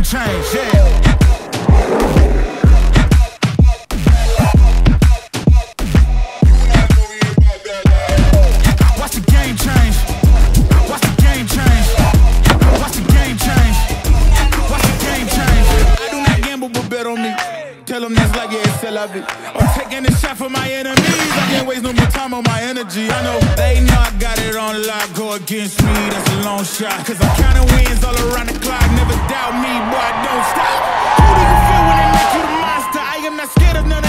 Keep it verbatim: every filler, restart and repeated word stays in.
change, yeah. Watch the game change. Watch the game change. Watch the game change. Watch the game change. I do not gamble, but bet on me. Tell them that's like, yeah, it's still of it. I'm taking a shot for my enemies. I can't waste no more time on my energy. I know they know I got it on lock. Go against me, that's a long shot. Cause I'm counting wins all around the clock. Never doubt me, boy, don't stop. Who do you feel when they make you the monster? I am not scared of none of